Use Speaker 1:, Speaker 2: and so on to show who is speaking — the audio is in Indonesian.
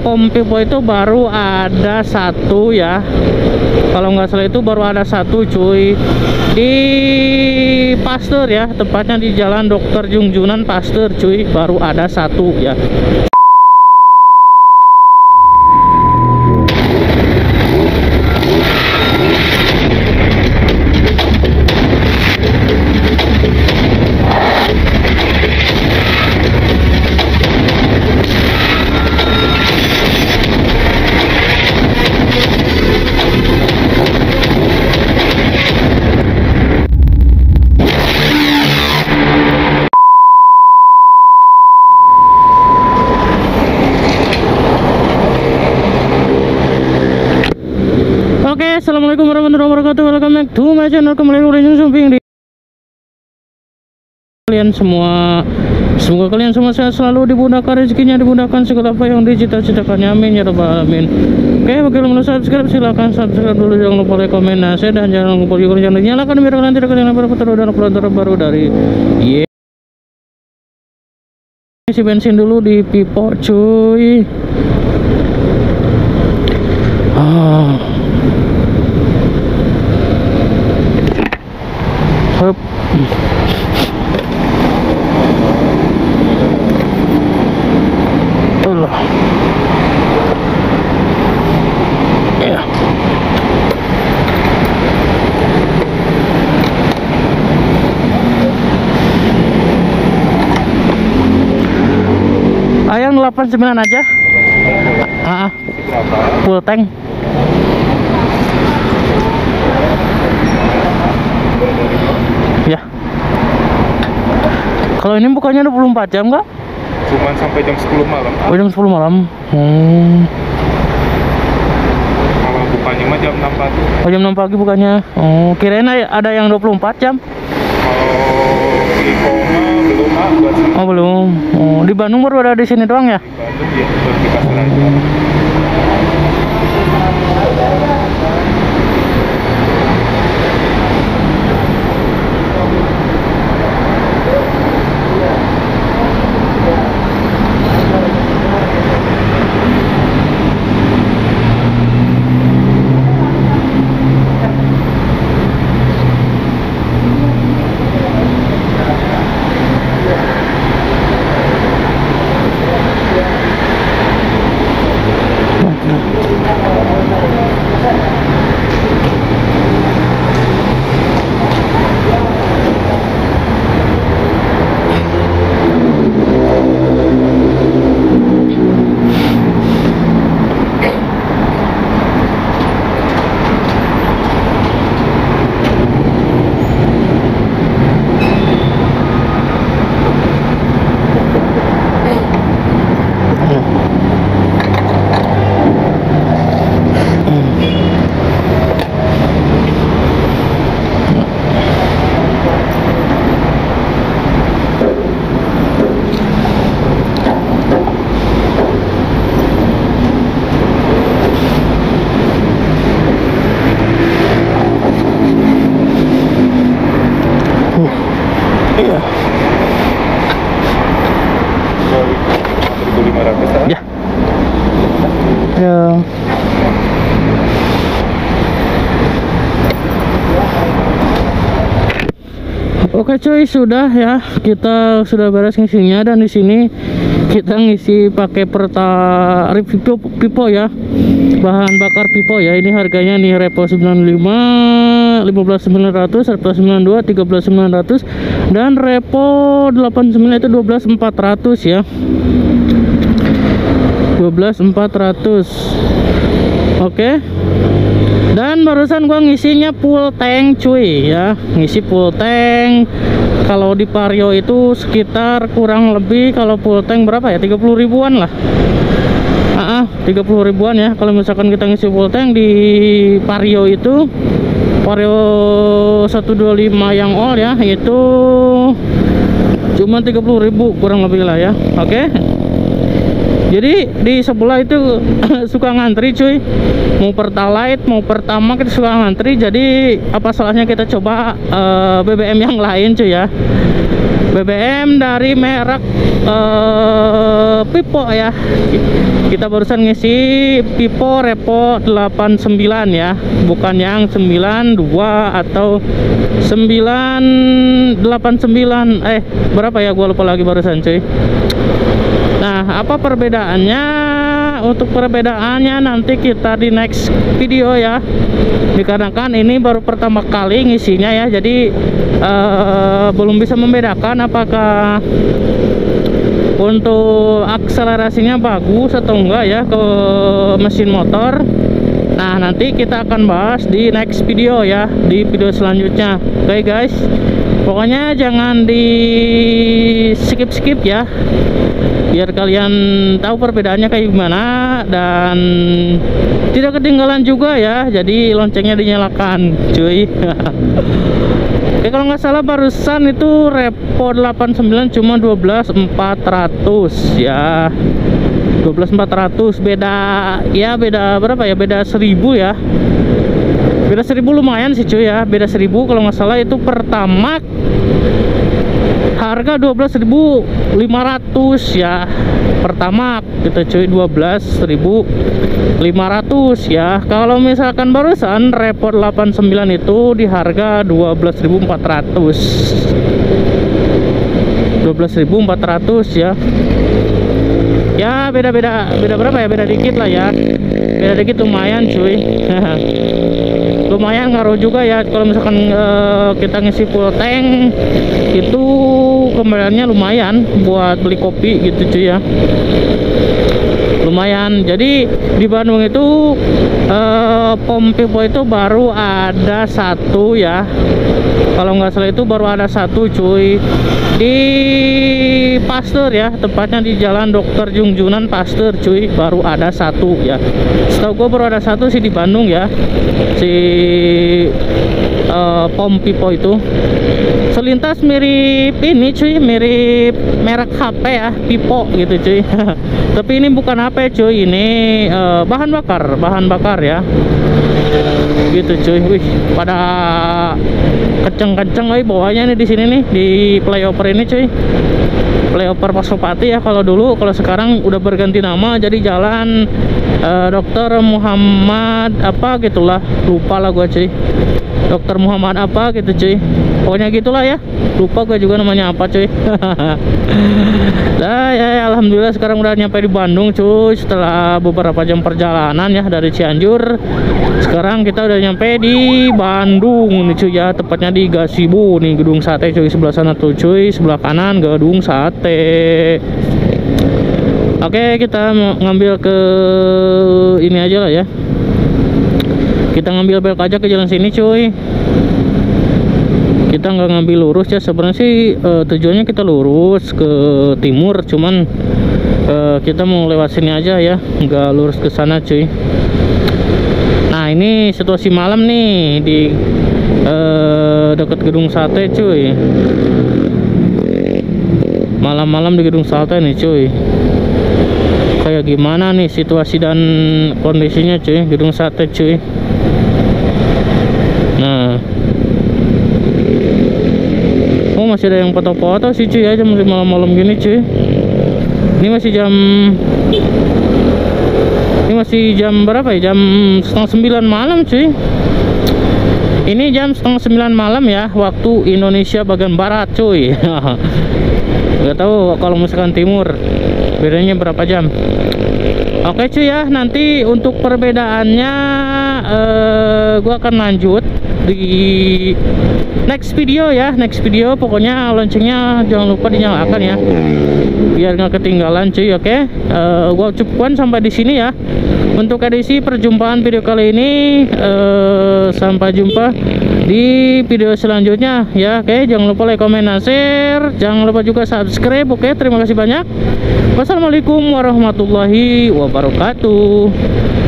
Speaker 1: Rekom Pipo itu baru ada satu ya, kalau nggak salah itu baru ada satu cuy, di Pasteur ya, tepatnya di Jalan Dr. Junjunan Pasteur cuy, baru ada satu ya. Oke, assalamualaikum warahmatullahi wabarakatuh. Welcome back to my channel. Kembali lagi Sumping di kalian semua. Semoga kalian semua sehat selalu, dimudahkan rezekinya, dimudahkan segala apa yang dicita-citakannya. Amin ya rabbal alamin. Oke, bagi yang belum subscribe silahkan subscribe dulu, jangan lupa like, komen, share, dan jangan lupa juga channel nyalakan biar kalian tidak ketinggalan berita dan upload terbaru dari isi bensin dulu di Pipo cuy. Hup. Allah. Ya. Ayang 89 aja. Full tank. Ya. Kalau ini bukannya 24 jam nggak?
Speaker 2: Cuman sampai jam 10 malam.
Speaker 1: Oh, jam 10 malam.
Speaker 2: Kalau bukannya mah jam 6 pagi.
Speaker 1: Oh, jam 6 pagi bukannya. Oh, kirain ada yang 24 jam.
Speaker 2: Kalau di Koma belum buat sih.
Speaker 1: Oh, belum. Oh, di Bandung baru ada di sini doang ya?
Speaker 2: Di Bandung ya, baru di Pasar aja.
Speaker 1: Iya.
Speaker 2: 1.500
Speaker 1: Ya. Ya. Oke cuy, sudah ya, kita sudah beres ngisinya, dan di sini kita ngisi pakai tarif Pipo ya, bahan bakar Pipo ya. Ini harganya nih Repo 95 15.900, Repo 92 13.900, dan Repo 89 itu 12.400 ya, 12.400. Oke. Dan barusan gua ngisinya full tank cuy ya, ngisi full tank. Kalau di Vario itu sekitar kurang lebih, kalau full tank berapa ya, 30 ribuan lah. 30 ribuan ya kalau misalkan kita ngisi full tank di Vario itu. Vario 125 yang all ya, itu cuma 30.000 kurang lebih lah ya. Oke. Jadi di sebelah itu suka ngantri cuy, mau Pertalite mau Pertamax kita suka ngantri. Jadi apa salahnya kita coba BBM yang lain cuy ya. BBM dari merek Pipo ya. Kita barusan ngisi Pipo Repo 89 ya, bukan yang 92 atau 989. Berapa ya, gua lupa lagi barusan cuy. Nah, apa perbedaannya? Untuk perbedaannya nanti kita di next video ya, dikarenakan ini baru pertama kali ngisinya ya, jadi belum bisa membedakan apakah untuk akselerasinya bagus atau enggak ya ke mesin motor. Nah, nanti kita akan bahas di next video ya, di video selanjutnya. Oke guys, pokoknya jangan di skip ya, biar kalian tahu perbedaannya kayak gimana dan tidak ketinggalan juga ya. Jadi loncengnya dinyalakan cuy. Oke, kalau nggak salah barusan itu Repo 89 cuma 12.400 ya, 12.400. beda berapa ya, beda 1.000 ya, beda 1.000 lumayan sih cuy ya, beda 1.000. Kalau nggak salah itu Pertamax harga 12.500 ya, Pertamax gitu cuy, 12.500 ya. Kalau misalkan barusan Repo 89 itu di harga 12.400 ya. Ya beda berapa ya, beda dikit lah ya, beda dikit lumayan cuy. Lumayan ngaruh juga ya kalau misalkan kita ngisi full tank itu kembaliannya lumayan buat beli kopi gitu cuy ya, lumayan. Jadi di Bandung itu pom Pipo itu baru ada satu ya, kalau nggak salah itu baru ada satu cuy, di Pasteur ya, tepatnya di Jalan Dr. Junjunan Pasteur cuy, baru ada satu ya. Setahu gue baru ada satu sih di Bandung ya, si pom Pipo itu. Selintas mirip ini cuy, mirip merek HP ya, Pipo gitu cuy. Tapi ini bukan HP cuy, ini bahan bakar ya, gitu cuy. Wih, pada kenceng-kenceng bawahnya nih di sini nih, di flyover ini cuy, flyover Pasopati ya. Kalau dulu, kalau sekarang udah berganti nama jadi Jalan Dr. Muhammad apa gitulah, lupa lah gua cuy, Dr. Muhammad apa gitu cuy, pokoknya gitulah ya, lupa gue juga namanya apa cuy. Nah ya, alhamdulillah sekarang udah nyampe di Bandung cuy, setelah beberapa jam perjalanan ya dari Cianjur. Sekarang kita udah nyampe di Bandung nih cuy ya, tepatnya di Gasibu nih, gedung sate cuy, sebelah sana tuh cuy, sebelah kanan gedung sate. Oke, kita ngambil ke ini aja lah ya, kita ngambil belok aja ke jalan sini cuy. Kita nggak ngambil lurus ya, sebenarnya sih tujuannya kita lurus ke timur, cuman kita mau lewat sini aja ya, nggak lurus ke sana cuy. Nah ini situasi malam nih di dekat gedung sate cuy, malam-malam di gedung sate nih cuy. Kayak gimana nih situasi dan kondisinya cuy, gedung sate cuy. Nah, oh masih ada yang foto-foto sih cuy ya, jam malam-malam gini cuy. Ini masih jam berapa ya, jam 8:30 malam cuy. Ini jam 8:30 malam ya, waktu Indonesia bagian barat cuy. Gak tahu kalau misalkan timur bedanya berapa jam. Oke cuy ya, nanti untuk perbedaannya gua akan lanjut di next video ya, next video. Pokoknya loncengnya jangan lupa dinyalakan ya, biar nggak ketinggalan cuy. Oke, gua cukupkan sampai di sini ya untuk edisi perjumpaan video kali ini. Sampai jumpa di video selanjutnya ya. Oke, jangan lupa like, comment, dan share, jangan lupa juga subscribe. Oke, terima kasih banyak. Wassalamualaikum warahmatullahi wabarakatuh.